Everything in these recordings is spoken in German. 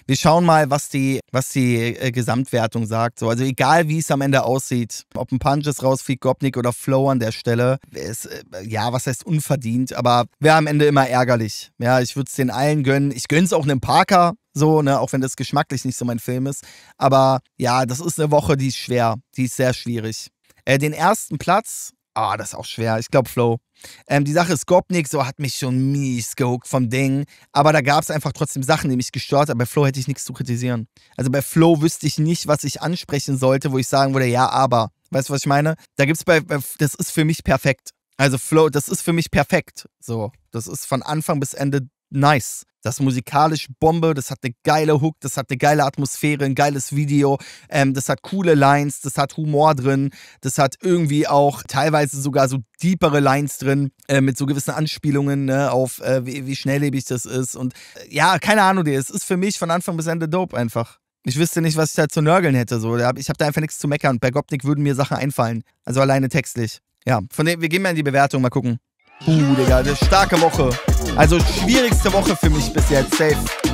Wir schauen mal, was die Gesamtwertung sagt. So, also egal, wie es am Ende aussieht, ob ein Punches rausfliegt, Gopnik oder Flow an der Stelle, ist, ja, was heißt unverdient, aber wäre am Ende immer ärgerlich. Ja, ich würde es den allen gönnen. Ich gönn's auch einem Parker, so, ne, auch wenn das geschmacklich nicht so mein Film ist. Aber ja, das ist eine Woche, die ist schwer. Die ist sehr schwierig. Den ersten Platz, das ist auch schwer. Ich glaube Flow. Die Sache ist, Gopnik, so hat mich schon mies gehuckt vom Ding. Aber da gab es einfach trotzdem Sachen, die mich gestört haben. Bei Flow hätte ich nichts zu kritisieren. Also bei Flow wüsste ich nicht, was ich ansprechen sollte, wo ich sagen würde, ja, aber. Weißt du, was ich meine? Da gibt's das ist für mich perfekt. Also Flow, das ist für mich perfekt. So, das ist von Anfang bis Ende nice. Das ist musikalisch Bombe, das hat eine geile Hook, das hat eine geile Atmosphäre, ein geiles Video, das hat coole Lines, das hat Humor drin, das hat irgendwie auch teilweise sogar so deepere Lines drin, mit so gewissen Anspielungen, ne, auf wie schnelllebig das ist und ja, keine Ahnung, es ist für mich von Anfang bis Ende dope einfach. Ich wüsste nicht, was ich da zu nörgeln hätte, so. Ich habe da einfach nichts zu meckern und bei Gopnik würden mir Sachen einfallen, also alleine textlich. Ja, von dem, wir gehen mal in die Bewertung, mal gucken. Digga, eine starke Woche. Also schwierigste Woche für mich bis jetzt, safe.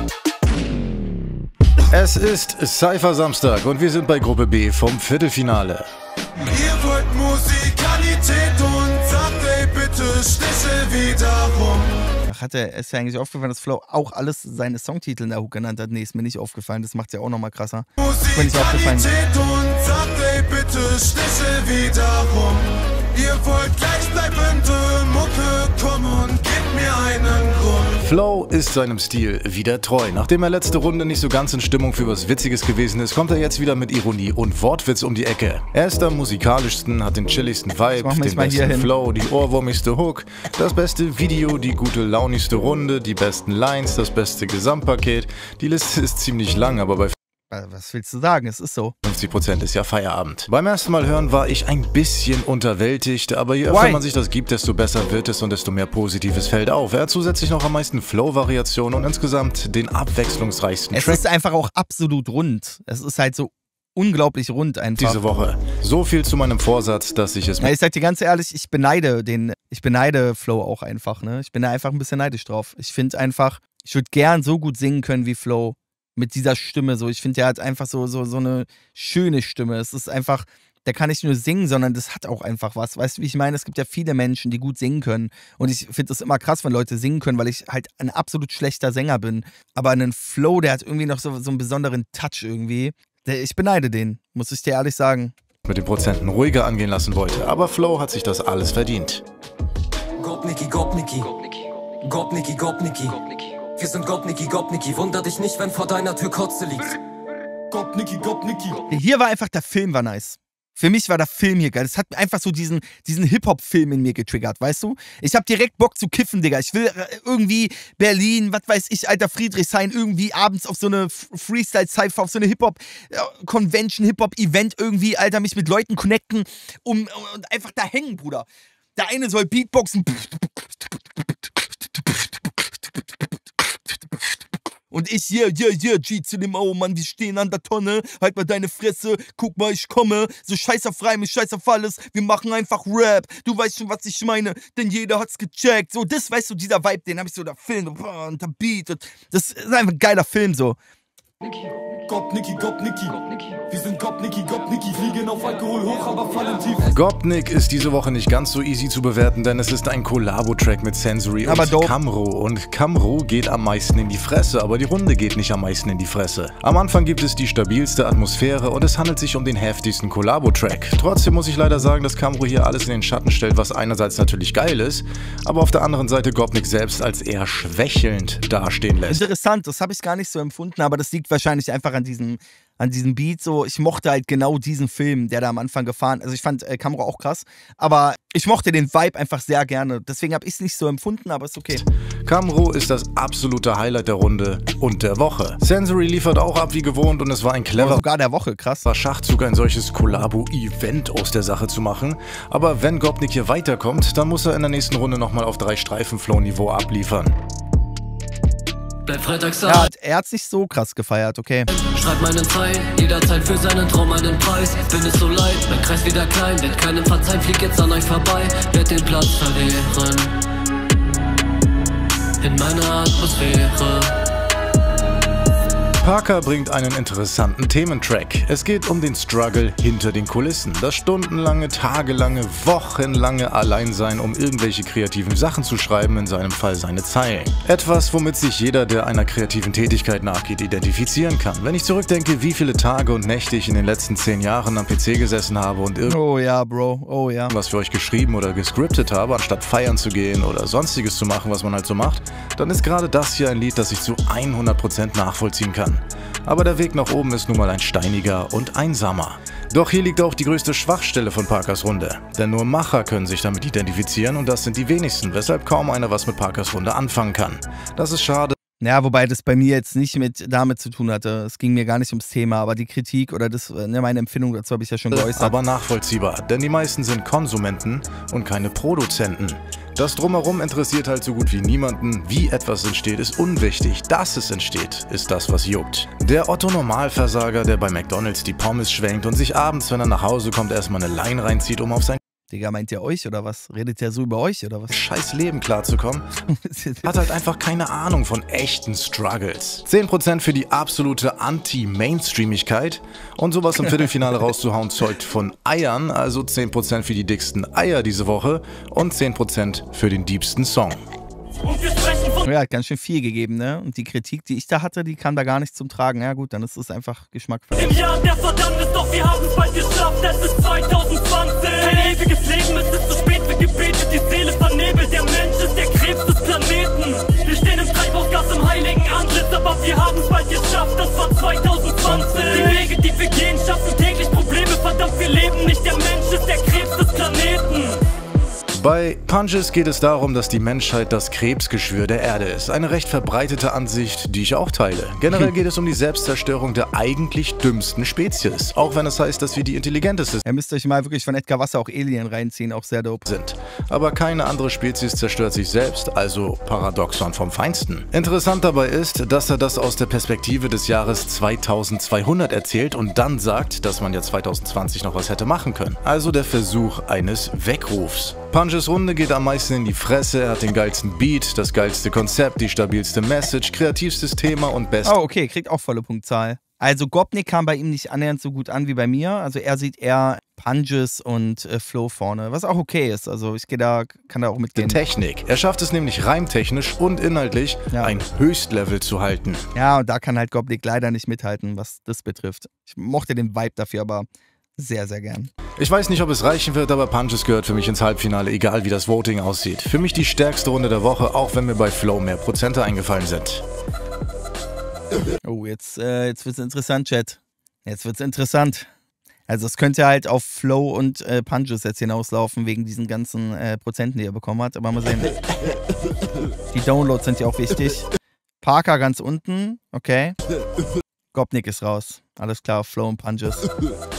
Es ist Cypher Samstag und wir sind bei Gruppe B vom Viertelfinale. Ihr wollt Musikalität und sagt, ey, bitte Stichel wieder rum. Ach, ist ja eigentlich aufgefallen, dass Flow auch alles seine Songtitel in der Hook genannt hat. Nee, ist mir nicht aufgefallen, das macht's ja auch nochmal krasser. Musikalität und sagt, ey, bitte Stichel wieder rum. Ihr wollt gleichbleibende Mucke, komm und gebt mir einen Grund. Flow ist seinem Stil wieder treu. Nachdem er letzte Runde nicht so ganz in Stimmung für was Witziges gewesen ist, kommt er jetzt wieder mit Ironie und Wortwitz um die Ecke. Er ist am musikalischsten, hat den chilligsten Vibe, den besten Flow, die ohrwurmigste Hook, das beste Video, die gute launigste Runde, die besten Lines, das beste Gesamtpaket. Die Liste ist ziemlich lang, aber bei was willst du sagen? Es ist so. 50% ist ja Feierabend. Beim ersten Mal hören war ich ein bisschen unterwältigt, aber je öfter man sich das gibt, desto besser wird es und desto mehr Positives fällt auf. Er hat zusätzlich noch am meisten Flow-Variationen und insgesamt den abwechslungsreichsten Track. Es ist einfach auch absolut rund. Es ist halt so unglaublich rund einfach. Diese Woche. So viel zu meinem Vorsatz, dass ich es... Ja, ich sag dir ganz ehrlich, ich beneide Flow auch einfach, ne? Ich bin da einfach ein bisschen neidisch drauf. Ich finde einfach, ich würde gern so gut singen können wie Flow. Mit dieser Stimme so. Ich finde, der hat einfach so eine schöne Stimme. Es ist einfach, der kann nicht nur singen, sondern das hat auch einfach was. Weißt du, wie ich meine? Es gibt ja viele Menschen, die gut singen können. Und ich finde es immer krass, wenn Leute singen können, weil ich halt ein absolut schlechter Sänger bin. Aber einen Flow, der hat irgendwie noch so einen besonderen Touch irgendwie. Ich beneide den, muss ich dir ehrlich sagen. Mit den Prozenten ruhiger angehen lassen wollte. Aber Flow hat sich das alles verdient. Gopniki, Gopniki. Gopniki, Gopniki. Wir sind Gopniki, Gopniki. Wunder dich nicht, wenn vor deiner Tür Kotze liegt. Gopniki, Gopniki. Hier war einfach, der Film war nice. Für mich war der Film hier geil. Das hat einfach so diesen Hip-Hop-Film in mir getriggert, weißt du? Ich hab direkt Bock zu kiffen, Digga. Ich will irgendwie Berlin, was weiß ich, alter Friedrichshain, irgendwie abends auf so eine Freestyle-Cypher, auf so eine Hip-Hop-Convention, Hip-Hop-Event irgendwie, Alter, mich mit Leuten connecten und einfach da hängen, Bruder. Der eine soll Beatboxen. Und ich, G zu dem, oh Mann, wir stehen an der Tonne, halt mal deine Fresse, guck mal, ich komme, so scheiß auf Reim, scheiß auf alles, wir machen einfach Rap, du weißt schon, was ich meine, denn jeder hat's gecheckt, so, das, weißt du, dieser Vibe, den hab ich so, der Film, und der Beat, und das ist einfach ein geiler Film, so. Gopniki, Gopniki. Wir sind Gopniki, Gopniki. Fliegen auf Alkohol hoch, aber fallen tief. Gopnik ist diese Woche nicht ganz so easy zu bewerten, denn es ist ein Collabo-Track mit Sensory und Camro. Und Camro geht am meisten in die Fresse, aber die Runde geht nicht am meisten in die Fresse. Am Anfang gibt es die stabilste Atmosphäre und es handelt sich um den heftigsten Collabo-Track. Trotzdem muss ich leider sagen, dass Camro hier alles in den Schatten stellt, was einerseits natürlich geil ist, aber auf der anderen Seite Gopnik selbst als eher schwächelnd dastehen lässt. Interessant, das habe ich gar nicht so empfunden, aber das liegt wahrscheinlich einfach an diesem Beat so. Ich mochte halt genau diesen Film, der da am Anfang gefahren, also ich fand Camro auch krass, aber ich mochte den Vibe einfach sehr gerne, deswegen habe ich es nicht so empfunden, aber ist okay. Camro ist das absolute Highlight der Runde und der Woche. Sensory liefert auch ab wie gewohnt und es war ein cleverer sogar der Woche, krass. Schachzug, ein solches Collabo-Event aus der Sache zu machen, aber wenn Gopnik hier weiterkommt, dann muss er in der nächsten Runde nochmal auf 3 Streifen-Flow-Niveau abliefern. Bleib freitags ja, er hat's nicht so krass gefeiert, okay. Schreib meinen Zeilen, jederzeit für seinen Traum einen Preis. Bin es so leid, mein Kreis wieder klein, wird keinem verzeihen, flieg jetzt an euch vorbei, werd den Platz verlieren. In meiner Atmosphäre. Parker bringt einen interessanten Thementrack. Es geht um den Struggle hinter den Kulissen. Das stundenlange, tagelange, wochenlange Alleinsein, um irgendwelche kreativen Sachen zu schreiben, in seinem Fall seine Zeilen. Etwas, womit sich jeder, der einer kreativen Tätigkeit nachgeht, identifizieren kann. Wenn ich zurückdenke, wie viele Tage und Nächte ich in den letzten 10 Jahren am PC gesessen habe und was für euch geschrieben oder gescriptet habe, anstatt feiern zu gehen oder sonstiges zu machen, was man halt so macht, dann ist gerade das hier ein Lied, das ich zu 100% nachvollziehen kann. Aber der Weg nach oben ist nun mal ein steiniger und einsamer. Doch hier liegt auch die größte Schwachstelle von Parkers Runde. Denn nur Macher können sich damit identifizieren und das sind die wenigsten, weshalb kaum einer was mit Parkers Runde anfangen kann. Das ist schade. Ja, wobei das bei mir jetzt nicht damit zu tun hatte. Es ging mir gar nicht ums Thema, aber die Kritik oder meine Empfindung dazu habe ich ja schon geäußert. Aber nachvollziehbar, denn die meisten sind Konsumenten und keine Produzenten. Das Drumherum interessiert halt so gut wie niemanden. Wie etwas entsteht, ist unwichtig. Dass es entsteht, ist das, was juckt. Der Otto-Normalversager, der bei McDonald's die Pommes schwenkt und sich abends, wenn er nach Hause kommt, erstmal eine Line reinzieht, um auf sein Digga, meint ihr euch oder was? Redet ihr so über euch oder was? Scheiß Leben klarzukommen, hat halt einfach keine Ahnung von echten Struggles. 10% für die absolute Anti-Mainstreamigkeit und sowas im Viertelfinale rauszuhauen zeugt von Eiern, also 10% für die dicksten Eier diese Woche und 10% für den diebsten Song. Ja, hat ganz schön viel gegeben, ne? Und die Kritik, die ich da hatte, die kam da gar nicht zum Tragen. Ja gut, dann ist es einfach geschmackvoll. Im Jahr der Verdammnis, doch wir haben es bald geschafft. Es ist 2020. Ein ewiges Leben, es ist zu spät für Gebete. Die Seele vernebelt, der Mensch ist der Krebs des Planeten. Wir stehen im Treibhausgas im heiligen Antlitz, aber wir haben es bald geschafft. Das war 2020. Die Wege, die wir gehen, schaffen täglich Probleme. Verdammt, wir leben nicht. Der Mensch ist der Krebs des Planeten. Bei Punches geht es darum, dass die Menschheit das Krebsgeschwür der Erde ist. Eine recht verbreitete Ansicht, die ich auch teile. Generell geht es um die Selbstzerstörung der eigentlich dümmsten Spezies. Auch wenn es heißt, dass wir die intelligenteste Ihr müsst euch mal wirklich von Edgar Wasser auch Alien reinziehen, auch sehr dope sind. Aber keine andere Spezies zerstört sich selbst, also Paradoxon vom Feinsten. Interessant dabei ist, dass er das aus der Perspektive des Jahres 2200 erzählt und dann sagt, dass man ja 2020 noch was hätte machen können. Also der Versuch eines Weckrufs. Punches Runde geht am meisten in die Fresse, er hat den geilsten Beat, das geilste Konzept, die stabilste Message, kreativstes Thema und best... Oh, okay, kriegt auch volle Punktzahl. Also Gopnik kam bei ihm nicht annähernd so gut an wie bei mir. Also er sieht eher Punches und Flow vorne, was auch okay ist. Also ich kann da auch mitgehen. Technik. Er schafft es nämlich reimtechnisch und inhaltlich ein Höchstlevel zu halten. Ja, und da kann halt Gopnik leider nicht mithalten, was das betrifft. Ich mochte den Vibe dafür aber sehr, sehr gern. Ich weiß nicht, ob es reichen wird, aber Punches gehört für mich ins Halbfinale, egal wie das Voting aussieht. Für mich die stärkste Runde der Woche, auch wenn mir bei Flow mehr Prozente eingefallen sind. Oh, jetzt wird's interessant, Chat. Jetzt wird's interessant. Also es könnte halt auf Flow und Punches jetzt hinauslaufen, wegen diesen ganzen Prozenten, die er bekommen hat. Aber mal sehen. Die Downloads sind ja auch wichtig. Parker ganz unten, okay. Gopnik ist raus. Alles klar, Flow und Punches.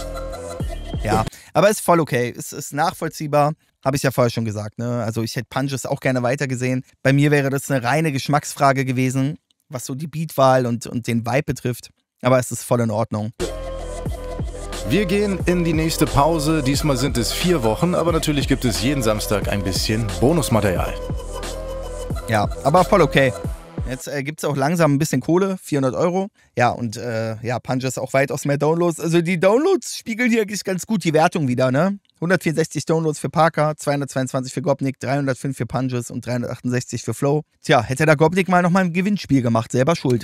Ja, aber ist voll okay. Es ist nachvollziehbar. Habe ich ja vorher schon gesagt, ne? Also ich hätte Punches auch gerne weitergesehen. Bei mir wäre das eine reine Geschmacksfrage gewesen, was so die Beatwahl und den Vibe betrifft. Aber es ist voll in Ordnung. Wir gehen in die nächste Pause. Diesmal sind es 4 Wochen, aber natürlich gibt es jeden Samstag ein bisschen Bonusmaterial. Ja, aber voll okay. Jetzt gibt es auch langsam ein bisschen Kohle, 400 €. Ja, und Punches auch weitaus mehr Downloads. Also die Downloads spiegeln hier eigentlich ganz gut die Wertung wieder, ne? 164 Downloads für Parker, 222 für Gopnik, 305 für Punches und 368 für Flow. Tja, hätte der Gopnik mal nochmal ein Gewinnspiel gemacht, selber schuld.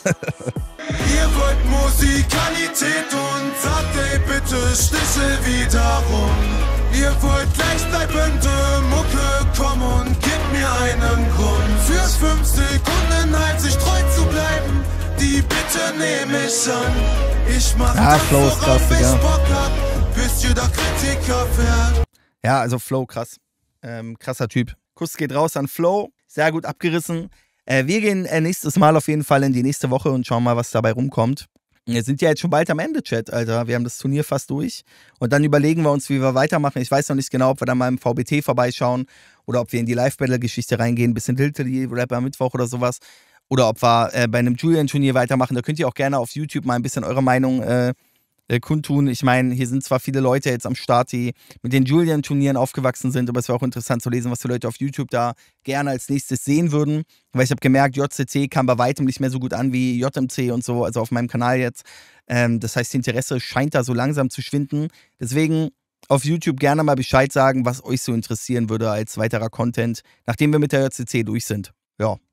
Ihr wollt Musikalität und sagt, ey, bitte Schlüssel wieder rum. Ihr wollt gleichbleibende Mucke, komm und gebt mir einen Grund. Für 5 Sekunden halt sich treu zu bleiben, die Bitte nehme ich an. Ich mach das, Flow ist krass, worauf ich Bock hab, bis jeder Kritiker fährt. Ja, also Flow, krass. Krasser Typ. Kuss geht raus an Flow, sehr gut abgerissen. Wir gehen nächstes Mal auf jeden Fall in die nächste Woche und schauen mal, was dabei rumkommt. Wir sind ja jetzt schon bald am Ende, Chat, Alter. Wir haben das Turnier fast durch. Und dann überlegen wir uns, wie wir weitermachen. Ich weiß noch nicht genau, ob wir dann mal im VBT vorbeischauen oder ob wir in die Live-Battle-Geschichte reingehen, ein bisschen Diltily-Rap am Mittwoch oder sowas. Oder ob wir bei einem Julian-Turnier weitermachen. Da könnt ihr auch gerne auf YouTube mal ein bisschen eure Meinung kundtun. Ich meine, hier sind zwar viele Leute jetzt am Start, die mit den Julian-Turnieren aufgewachsen sind, aber es wäre auch interessant zu lesen, was die Leute auf YouTube da gerne als nächstes sehen würden. Weil ich habe gemerkt, JCC kam bei weitem nicht mehr so gut an wie JMC und so, also auf meinem Kanal jetzt. Das heißt, das Interesse scheint da so langsam zu schwinden. Deswegen auf YouTube gerne mal Bescheid sagen, was euch so interessieren würde als weiterer Content, nachdem wir mit der JCC durch sind. Ja.